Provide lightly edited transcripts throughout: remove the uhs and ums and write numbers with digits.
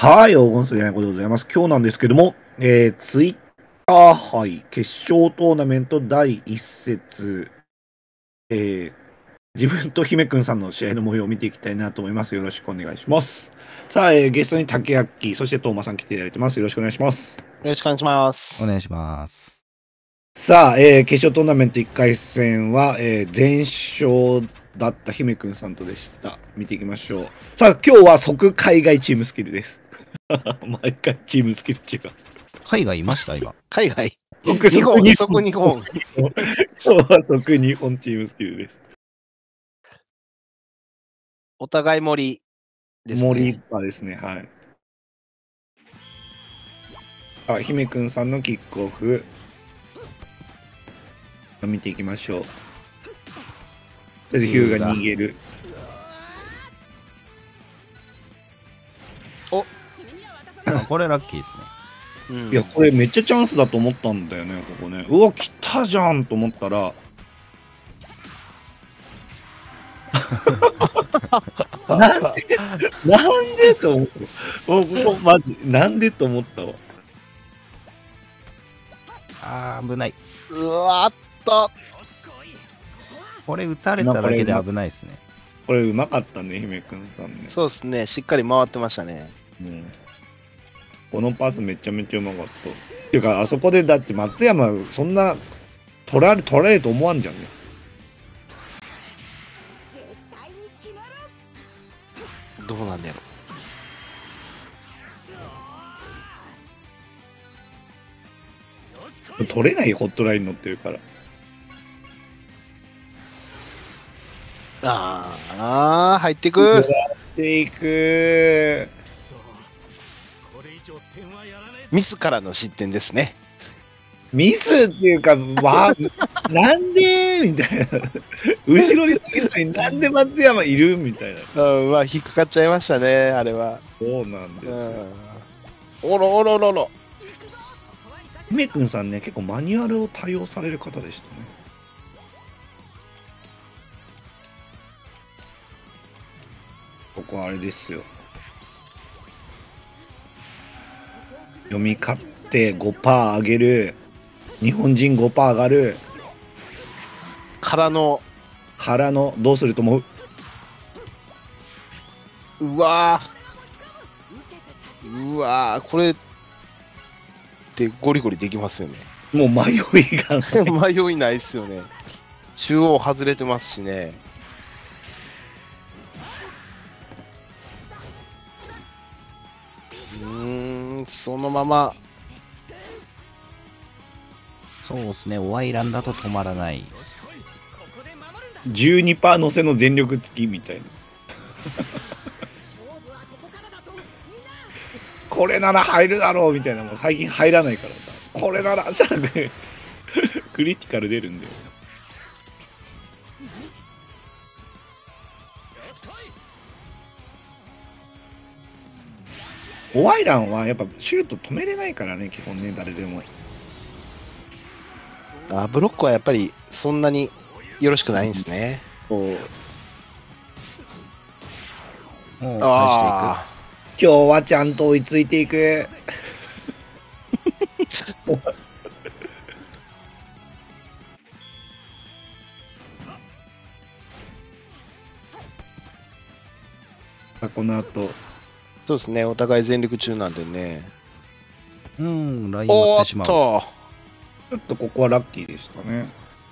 はい、黄金水ないことでございます。今日なんですけども、ツイッター杯決勝トーナメント第1節、自分と姫くんさんの試合の模様を見ていきたいなと思います。よろしくお願いします。さあ、ゲストに竹明、そしてトーマさん来ていただいてます。よろしくお願いします。 よろしくお願いします。 お願いします。 さあ、決勝トーナメント1回戦は、全勝だった姫くんさんとでした。見ていきましょう。さあ、今日は即海外チームスキルです。毎回チームスキル違う。 海外いました今。 海外。 即日本。 今即日本。 日は即日本チームスキルです。 お互い森ですね。 森パですね。はい。あ、姫くんさんのキックオフ。見ていきましょう。とりあえずヒューが逃げる。 おこれラッキーですね。 いや、これめっちゃチャンスだと思ったんだよね、ここね。うわ、来たじゃんと思ったら。なんでと思った。もうここマジ、なんでと思ったわ。 あー、危ない。 うわっと。 これ打たれただけで危ないですね。 これうまかったね、姫くんさんね。 そうですね。しっかり回ってましたね。 このパスめちゃめちゃうまかった。っていうか、あそこでだって松山、そんな取られると思わんじゃんね。 どうなんだろう。取れないホットライン乗ってるから。 ああ、入っていく。 っていく。 ミスからの失点ですね。 ミスっていうか、なんでみたいな。後ろにつけたのになんで松山いるみたいな。 引っかかっちゃいましたね、あれは。 そうなんですよ。 おろおろろろ。 姫くんさんね、結構マニュアルを多用される方でしたね。ここはあれですよ。読み勝って 5% 上げる。日本人 5% 上がる。 からのどうすると思う？ うわーこれってゴリゴリできますよね。 もう迷いがない。 迷いないっすよね。中央外れてますしね。そのまま。 そうですね。ワイランだと止まらない。 12% 乗せの全力付きみたいな。これなら入るだろうみたいな。もう最近入らないからさ。これならじゃなくてクリティカル出るんだよ。オワイランはやっぱシュート止めれないからね、基本ね、誰でも。 ブロックはやっぱりそんなによろしくないんですね。 こうもう返していく。 今日はちゃんと追いついていく。この後そうですね。お互い全力中なんでね。 ライン割ってしまう。 ちょっとここはラッキーでしたね。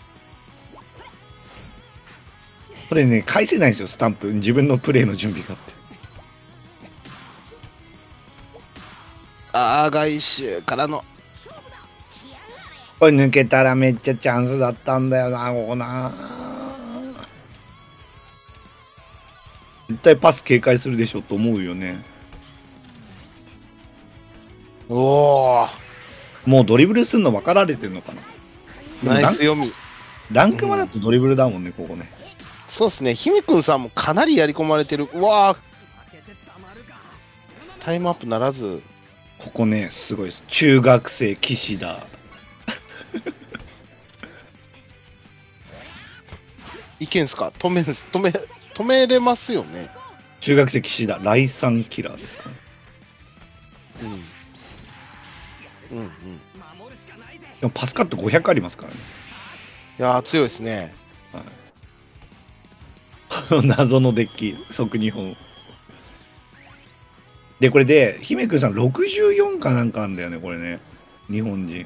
これね、返せないんですよ、スタンプ。自分のプレーの準備があって。 外周からの。 これ抜けたらめっちゃチャンスだったんだよな、ここな。絶対パス警戒するでしょと思うよね。 おお。 もうドリブルすんの分かられてるのかな。 ナイス読み。 ランクマだとドリブルだもんね、ここね。 そうですね。姫くんさんもかなりやり込まれてる。うわー、タイムアップならず。 ここね、すごいです。中学生岸田。 いけんすか？止めれますよね。 中学生岸田、来産キラーですかね。 うんうん。いでもパスカット500ありますからね。 やー、強いですね。 謎のデッキ、即日本。で、これで、姫くんさん64かなんかあんだよね、これね。日本人。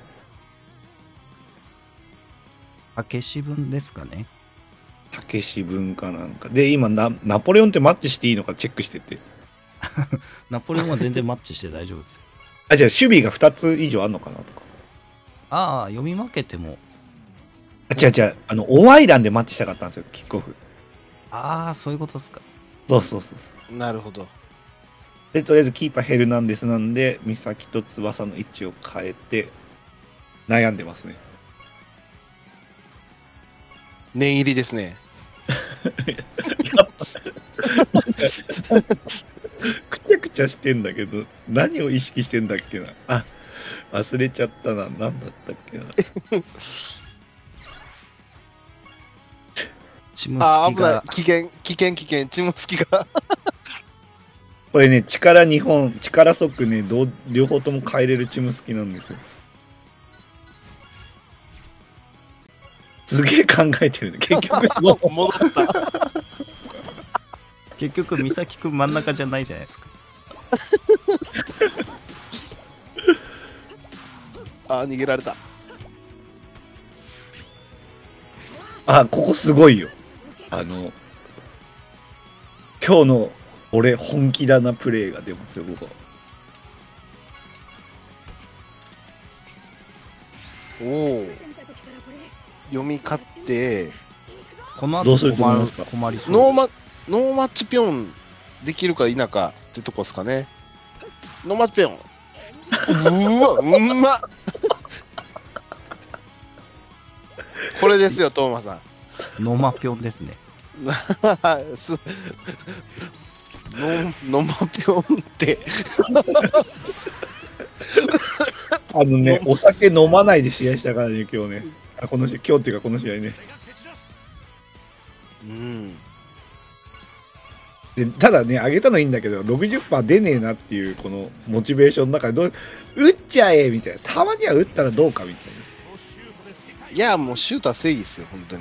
消し分ですかね。 竹志文かなんか。で、今ナポレオンってマッチしていいのかチェックしてて。 ナポレオンは全然マッチして大丈夫です。 あ、じゃあ守備が2つ以上あんのかなとか。 ああ、読み負けても。 あ、違う違う。オワイランでマッチしたかったんですよ、キックオフ。 ああ、そういうことですか。 そうそうそうそう。 なるほど。 で、とりあえずキーパーヘルナンデスなんで、美咲と翼の位置を変えて、悩んでますね。 念入りですね。 くちゃくちゃしてんだけど、何を意識してんだっけな。あ、忘れちゃったな。何だったっけな。 チムスあー、危ないキが。 危険危険危険。チムスキが。 これね、力2本、力速ね、両方とも変えれるチムスキなんですよ。すげえ考えてるね。結局すごい。 戻った。 結局、美咲くん真ん中じゃないじゃないですか。 あー、逃げられた。 あ、ここすごいよ。今日の俺本気だなプレイが出ますよ、ここ。 おお。読み勝ってこの後どうすると思いますか？ 困りそう。 ノーマッチピョンできるか否かってとこですかね。ノーマッチピョン。うわ、うんまっ。これですよ、トーマさん。 ノマピョンですね。 ノマピョンってお酒飲まないで試合したからね、今日ね。今日っていうかこの試合ね。 うん。 でただね、上げたのいいんだけど、60% 出ねえなっていう、このモチベーションの中で打っちゃえみたいな。たまには打ったらどうかみたいな。 いや、もうシュートは正義ですよ、本当に。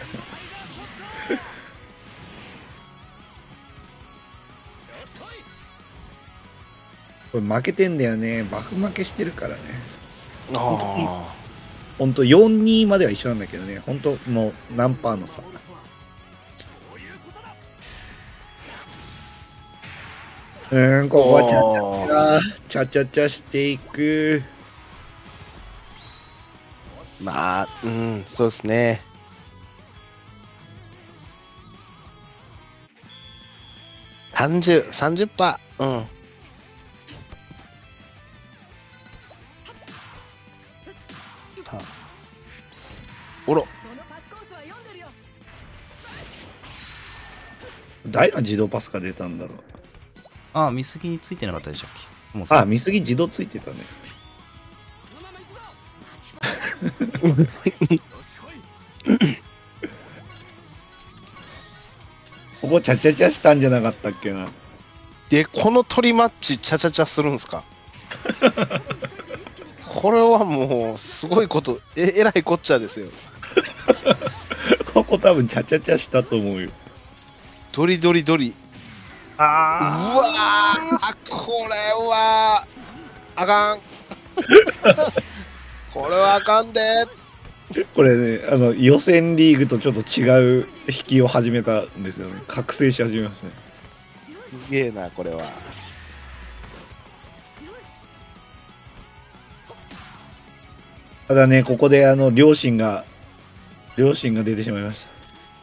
これ負けてんだよね。バフ負けしてるからね。 あほんと 4-2 までは一緒なんだけどね。ほんともう何パーの差。ここはチャチャしていく。 まあ、うん、そうですね。30%、うん。おろ。 誰が自動パスが出たんだろう。 ああ、見過ぎについてなかったでしたっけ？もう見過ぎ自動ついてたね。ここチャチャチャしたんじゃなかったっけな。 で、この鳥マッチ、チャチャチャするんですか？これはもう、すごいこと、えらいこっちゃですよ。 ここ多分チャチャチャしたと思うよ。 ドリドリドリ。うわー、これはあかん。これはあかんで。 これね、予選リーグとちょっと違う引きを始めたんですよね。覚醒し始めましたね。 すげえな、これは。 ただね、ここで両親が出てしまいました。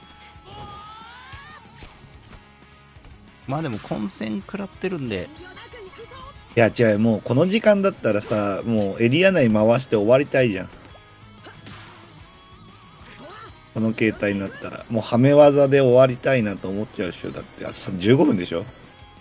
まあでも混戦食らってるんで。 いや違う、もうこの時間だったらさ、もうエリア内回して終わりたいじゃん。この形態になったらもうはめ技で終わりたいなと思っちゃうでしょ。だってあと15分でしょ。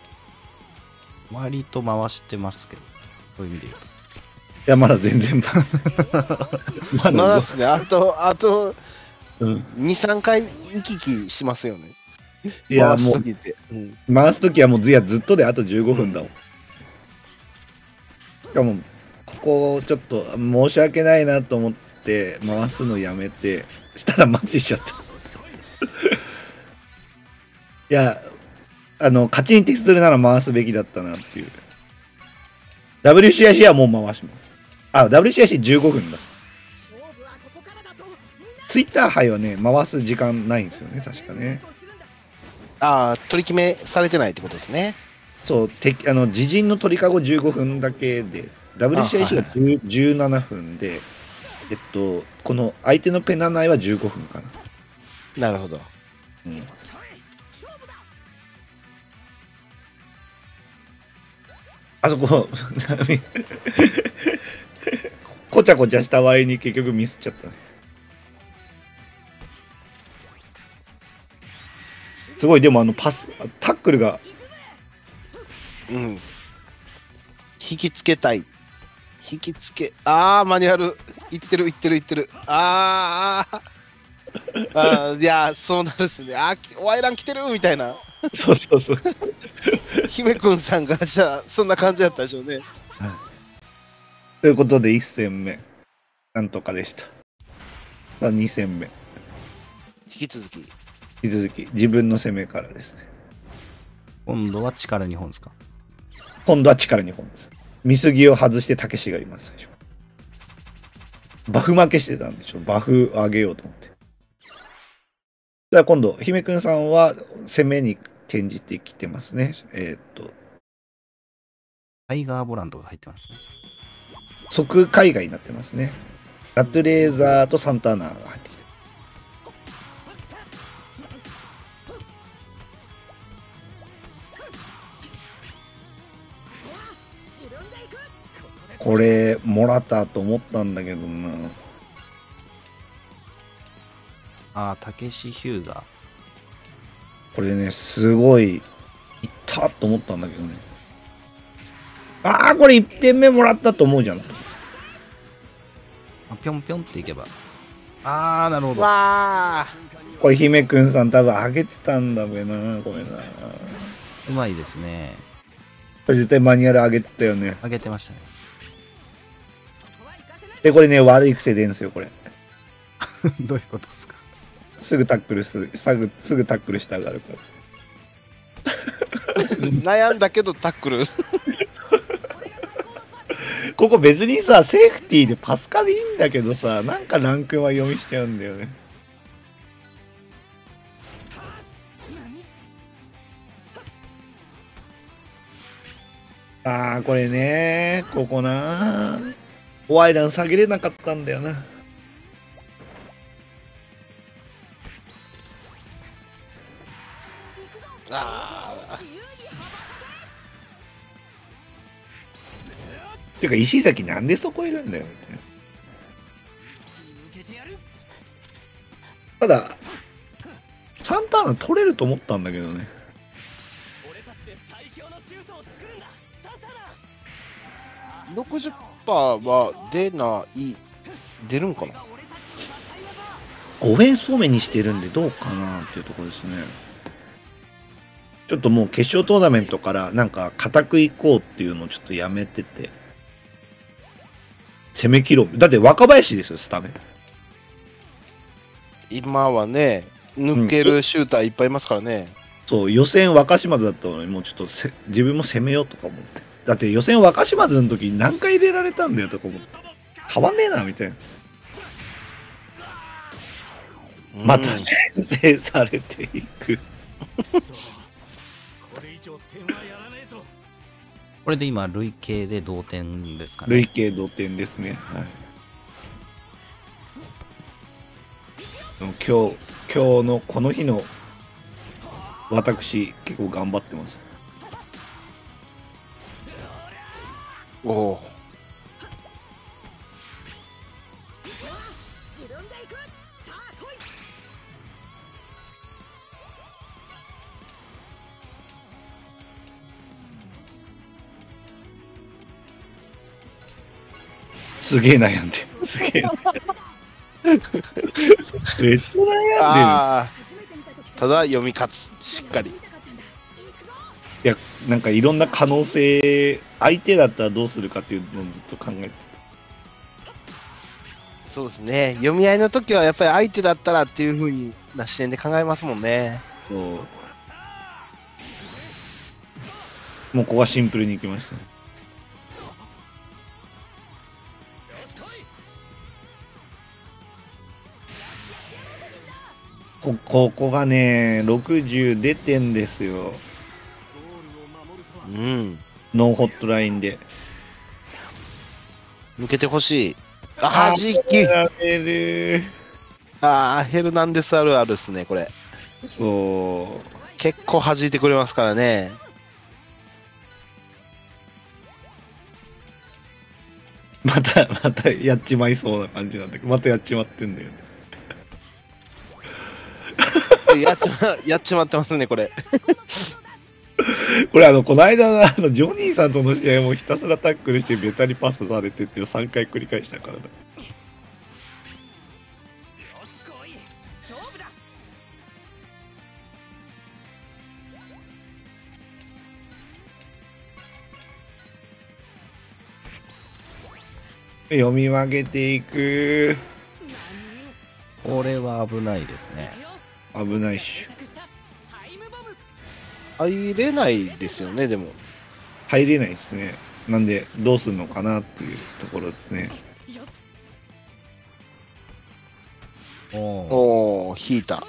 割と回してますけど、そういう意味で言うと。 いやまだ全然まだですね。あとうん、 2、3回行き来しますよね。 いやもう回すぎて、 回すときはもうずっとであと15分だもん。 かもここちょっと申し訳ないなと思って回すのやめて、したらマッチしちゃった。いや、勝ちに徹するなら回すべきだったなっていう。WCIC はもう回します。あ、WCIC15 分だ。ツイッター杯はね、回す時間ないんですよね、確かね。 ああ、取り決めされてないってことですね。 そう、自陣の鳥かご15分だけで、WCIC は17分で、この相手のペナ内は15分かな。 なるほど。 うん、あそこ、こちゃこちゃした割に結局ミスっちゃった。すごい、でもタックルが。 うん。引きつけたい。ああ、マニュアル。いってる。いや、そうなるっすね。おワイラン来てるみたいな。 そうそうそう。 姫くんさんがじゃあ、そんな感じだったでしょうね。 ということで、1戦目、なんとかでした。2戦目。 引き続き、 自分の攻めからですね。 今度は力2本ですか？ 今度は力2本です。見過ぎを外してたけしがいます、最初。バフ負けしてたんでしょ。バフ上げようと思って。じゃあ今度、姫くんさんは攻めに転じてきてますね。 タイガーボラントが入ってますね。 即海外になってますね。ラトゥレーザーとサンターナーが入ってきて。これもらったと思ったんだけどな。 たけしヒューが。 これね、すごいいったと思ったんだけどね。これ1点目もらったと思うじゃん。 ぴょんぴょんっていけば。なるほど。 これ姫くんさん多分上げてたんだべな。ごめんな。 うまいですね。 これ絶対マニュアル上げてたよね。 上げてましたね。 で、これね、悪い癖出るんですよ、これ。 どういうことですか？ すぐタックルしたがるから。 悩んだけどタックル。 ここ別にさ、セーフティーでパスカでいいんだけどさ、なんかランクは読みしちゃうんだよね。これね、ここな。ワイラン下げれなかったんだよな。ていうか石崎なんでそこいるんだよみたいな。ただサンターナ取れると思ったんだけどね。 60% は出るんかな。 オフェンスフォーメにしてるんでどうかなっていうところですね。ちょっともう決勝トーナメントからなんか固くいこうっていうのをちょっとやめてて、攻め切ろう。だって若林ですよ、スタメン。 今はね、抜けるシューターいっぱいいますからね。 そう、予選若島津だったのにもうちょっと自分も攻めようとか思って。だって予選若島津の時に何回入れられたんだよとか思って。変わんねえなみたいな。また先制されていく。 これで今累計で同点ですかね。 累計同点ですね。はい。でも今日のこの日の私結構頑張ってます。 おお。 すげえ悩んでる。すげえ。めっちゃ悩んでる。 ただ読み勝つ、しっかり。 いやなんかいろんな可能性、相手だったらどうするかっていうのをずっと考えてそうですね。読み合いの時はやっぱり相手だったらっていう風にな視点で考えますもんね。 そう。もうここはシンプルにいきましたね。ここがね、60出てんですよ。 うん。 ノーホットラインで。 抜けてほしい。あ、はじき。 やめる。 ヘルナンデスあるあるですね、これ。 そう。 結構弾いてくれますからね。 またやっちまいそうな感じなんだけど、またやっちまってんだよね。 やっちまってますね、これ。 これこの間のジョニーさんとの試合もひたすらタックルしてベタにパスされてっていう3回繰り返したからだ。読み分けていく。 これは危ないですね。 危ないっしゅ。 入れないですよね、でも。 入れないですね。なんでどうするのかなっていうところですね。 おお、引いた。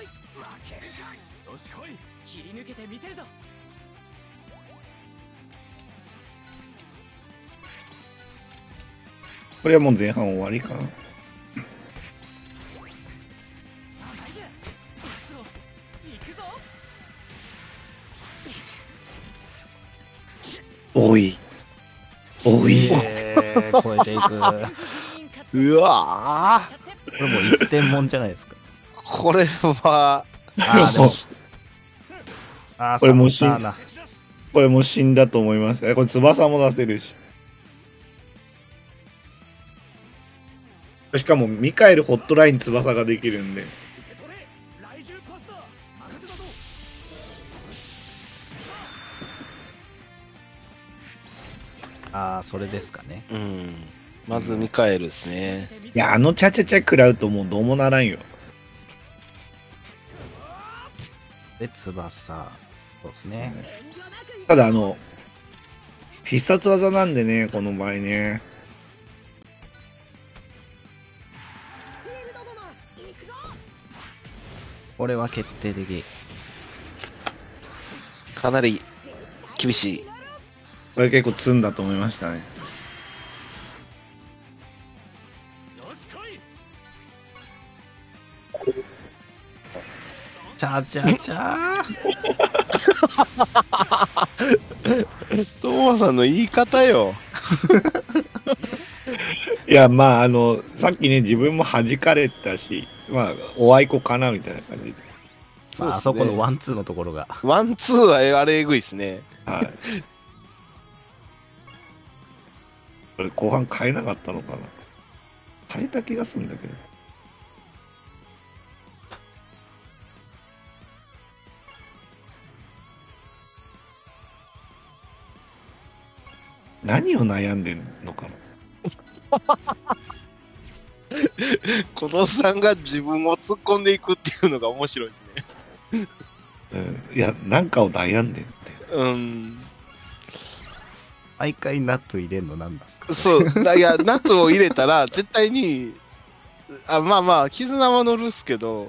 これはもう前半終わりかな。おい。おい。 超えていく。 うわこれもう一点もんじゃないですか。 これは。 でも。 これもうこれもう死んだと思います。これ翼も出せるし。しかもミカエルホットライン翼ができるんで。 それですかね。 うん。まずミカエルですね。 いや、チャチャチャ食らうともうどうもならんよ。 で、翼。そうですね。 ただ必殺技なんでね、この場合ね。 これは決定的。 かなり厳しい。 これ結構積んだと思いましたね。 チャチャチャー。トーマさんの言い方よ。 いや、まあさっきね、自分も弾かれたし、まあおあいこかなみたいな感じで。 あそこのワンツーのところが。 ワンツーはあれえぐいですね。 はい。これ後半変えなかったのかな。変えた気がするんだけど。何を悩んでんのかな。 このさんが自分を突っ込んでいくっていうのが面白いですね。 いや、なんかを悩んでんって。 毎回ナット入れんのなんですか、ね、 そう。いや、ナットを入れたら、絶対に、まあまあ、絆は乗るっすけど、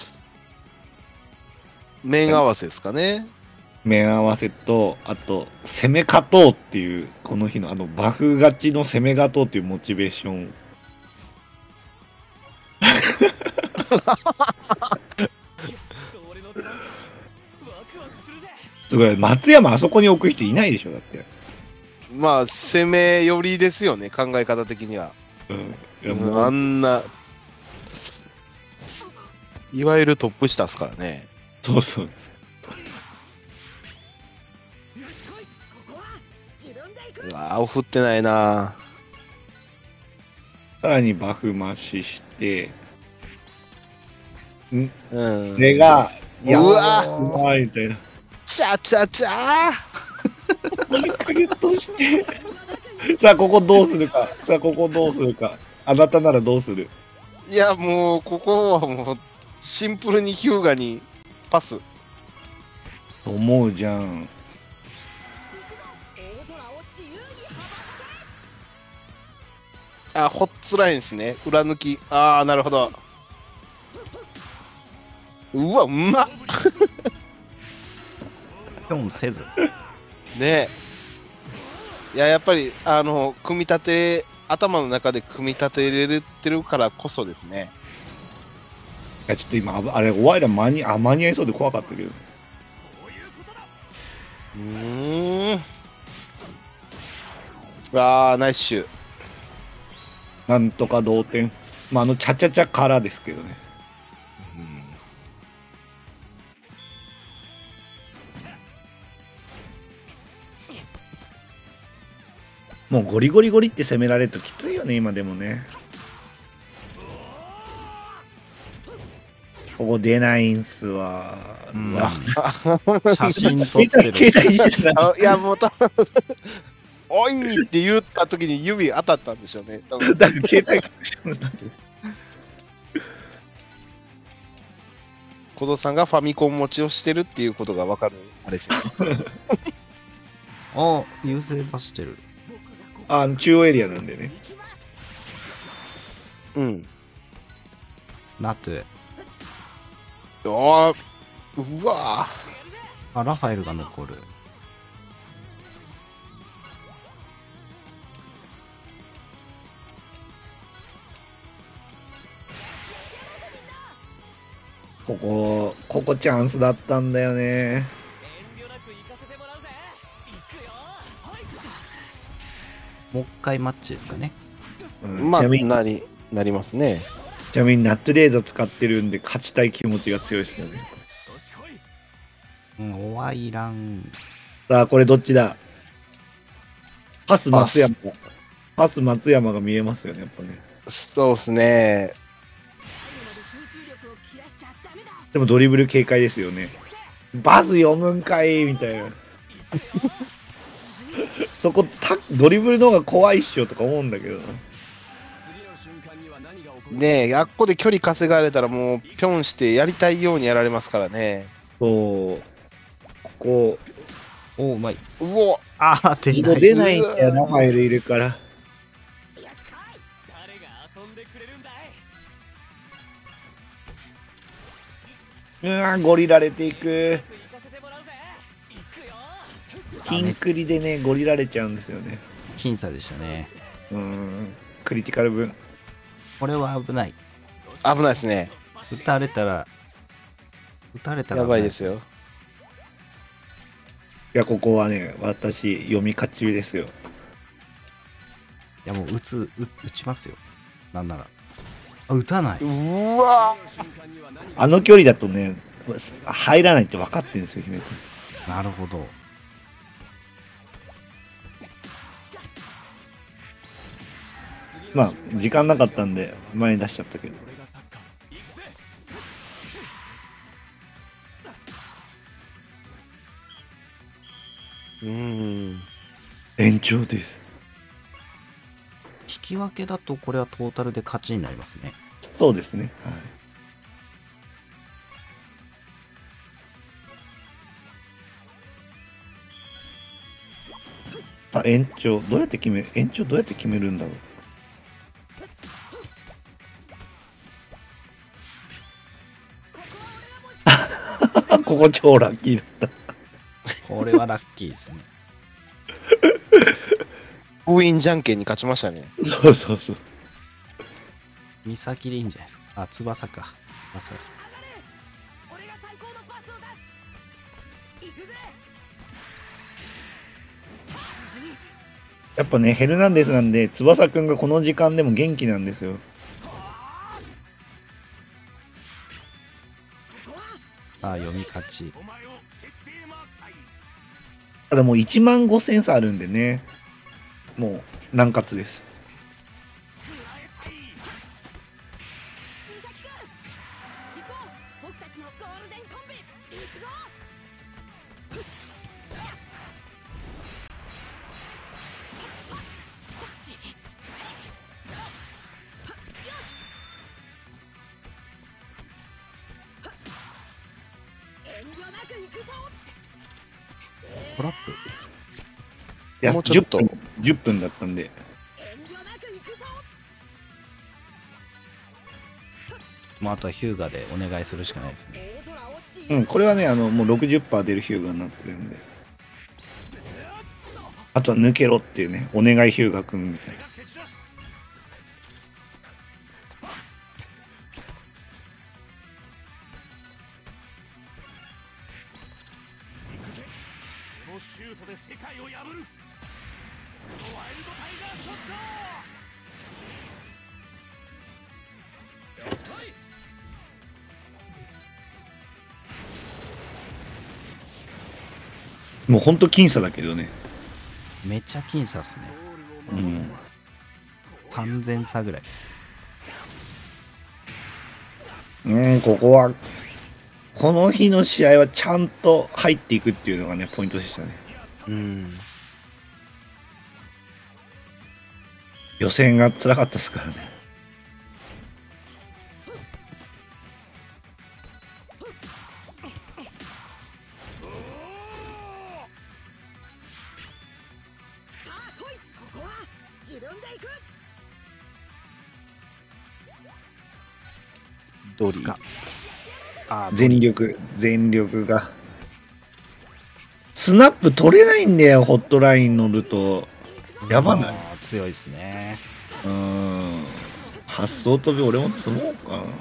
面合わせですかね。 面合わせと、あと、攻め勝とうっていう、この日のバフ勝ちの攻め勝とうっていうモチベーション。すごい、松山あそこに置く人いないでしょ、だって。 まあ、攻め寄りですよね、考え方的には。 いやもうあんな、いわゆるトップ下ですからね。 そうそうです。 うわ青降ってないな。 さらにバフ増しして、 うん。 これが、 うわうまいみたいな。 チャチャチャークリとして。さあ、ここどうするか。さあ、ここどうするか。あなたならどうする？ いや、もう、ここはもう、シンプルにヒューガにパス。 と思うじゃん。 あ、ホッツラインですね。裏抜き。ああ、なるほど。うわ、うまっ。 ピョンせず。 ねえ。いや、やっぱり、組み立て、頭の中で組み立てれてるからこそですね。 いや、ちょっと今、あれ、お前ら間に合いそうで怖かったけど。 ああ、ナイスシュー。 なんとか同点。まあ、チャチャチャからですけどね。もうゴリゴリゴリって攻められるときついよね、今でもね。ここ出ないんすわ。 うんうわ写真撮ってる。 携帯いじってたんですいや、もう多分おいって言った時に指当たったんでしょうね。多分だから携帯小僧さんがファミコン持ちをしてるっていうことが分かるあれですよね。 あ、優勢出してる。 中央エリアなんでね。 うん。 ナトゥ。 あうわあ、ラファエルが残る。 ここチャンスだったんだよね。 もう一回マッチですかね。 まあちなみになりますね。 ちなみにナットレーザー使ってるんで勝ちたい気持ちが強いですよね。 うん、おわいらん。 さあ、これどっちだ？パス松山。パス松山が見えますよね、やっぱね。 そうですね。 でもドリブル警戒ですよね。バス読むんかいみたいな。そこドリブルの方が怖いっしょとか思うんだけどな。 ねえ、あっこで距離稼がれたらもうピョンしてやりたいようにやられますからね。 そう。ここ。 お、うまい。 うおああ、出ない。 出ないんだよ、ラファエルいるから。ゴリられていく。キンクリでね、ゴリられちゃうんですよね。 僅差でしたね。 クリティカル分。 これは危ない。 危ないですね。 撃たれたらやばいですよ。 いや、ここはね、私、読み勝ちですよ。 いや、もう撃ちますよ。なんなら。あ、撃たない。 うわあの距離だとね、入らないって分かってるんですよ、姫君。 なるほど。 まあ、時間なかったんで、前に出しちゃったけど。延長です。 引き分けだとこれはトータルで勝ちになりますね。 そうですね。はい、延長どうやって決めるんだろう。ここ超ラッキーだった。 これはラッキーですね。 封印じゃんけんに勝ちましたね。 そうそうそう。 三崎でいいんじゃないですか。あ、翼か。翼。 やっぱね、ヘルナンデスなんで、翼くんがこの時間でも元気なんですよ。 さあ、読み勝ち。 ただもう1万5000差あるんでね、もう難活です。 トラップ。 いや、10 もうちょっと分、10分だったんで。 もうあとはヒューガでお願いするしかないですね。 うん、これはね、もう 60% 出るヒューガになってるんで。あとは抜けろっていうね、お願いヒューガくんみたいな。もうほんと僅差だけどね。 めっちゃ僅差っすね。 うん。 3000差ぐらい。 ここは、この日の試合はちゃんと入っていくっていうのがね、ポイントでしたね。予選が辛かったですからね。 ドリスカ。あー全力が。スナップ取れないんだよ、ホットライン乗ると。やばない。 あー強いですね。 発想飛び俺も積もうかな。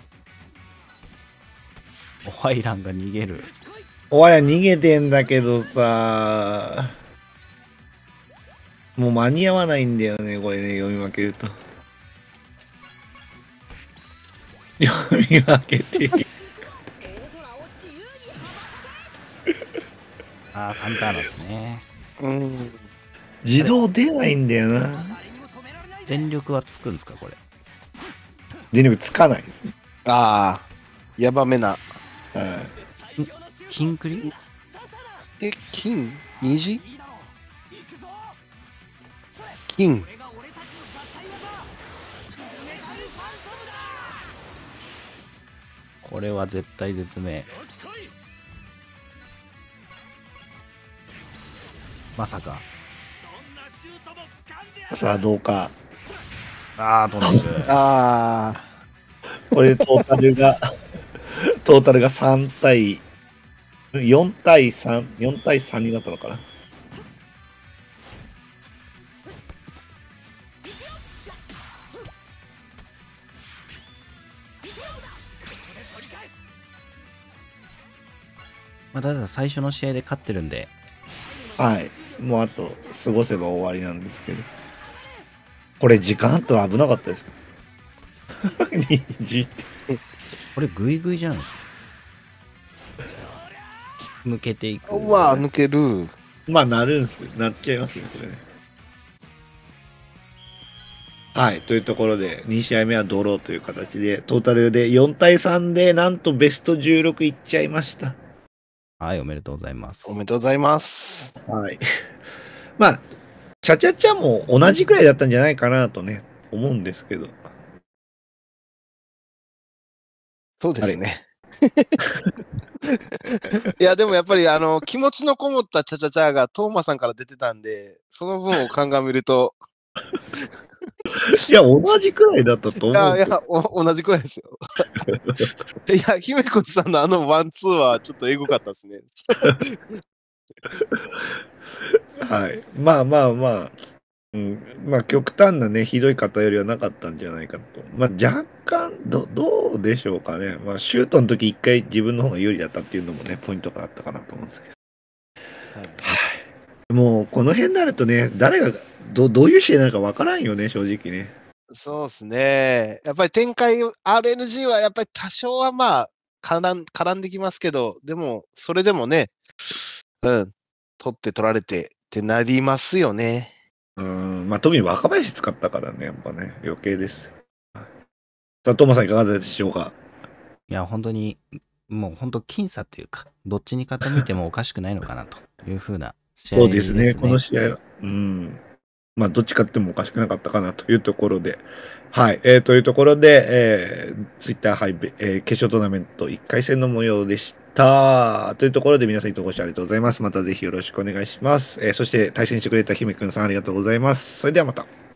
オワイランが逃げる。 お前ら逃げてんだけどさ、もう間に合わないんだよね、これね、読み負けると。読み負けて。 ああ、サンターナですね。 自動出ないんだよな。 全力はつくんですか、これ。 全力つかないですね。 ああ、やばめな。 は金クリ金虹金。 これは絶対絶命。まさか。 い。さあ、どうか。 ああ、飛んでいく。 ああ、 これトータルが3対、4対3、4対3になったのかな。 まあ、ただ最初の試合で勝ってるんで、 はい。もうあと過ごせば終わりなんですけど。これ時間あったら危なかったです。虹ってこれグイグイじゃないですか。抜けていく。 うわ、抜ける。 まあなるんすなっちゃいますね、これね。はい。というところで、2試合目はドローという形で、トータルで4対3で、なんとベスト16いっちゃいました。 はい、おめでとうございます。 おめでとうございます。 はい。まあ、チャチャチャも同じくらいだったんじゃないかなとね、思うんですけど。 そうですね。いや、でもやっぱり気持ちのこもったチャチャチャがトーマさんから出てたんで、その分を鑑みると、 いや、同じくらいだったと思うけど。 同じくらいですよ。いや、姫子さんのワンツーはちょっとエグかったですね。 はい。まあまあまあ、まあ極端なね、ひどい方よりはなかったんじゃないかと。まあ若干、どうでしょうかね。まあシュートの時一回自分の方が有利だったっていうのもね、ポイントがあったかなと思うんですけど。はい。もうこの辺になるとね、誰がどういう試合になるかわからんよね、正直ね。 そうですね。やっぱり展開、RNG はやっぱり多少はまあ絡んできますけど、でも、それでもね、取って取られてってなりますよね。 まあ特に若林使ったからね、やっぱね、余計です。さあ、トーマさんいかがでしょうか。 いや、本当に、もう本当僅差っていうか、どっちに傾いてもおかしくないのかなというふうな試合そうですね。 ですね、この試合は。まあ、どっち勝ってもおかしくなかったかなというところで。はい。というところで、ツイッター杯、決勝トーナメント1回戦の模様でした。 た。というところで皆さんいつもご視聴ありがとうございます。またぜひよろしくお願いします。そして対戦してくれた姫くんさんありがとうございます。それではまた。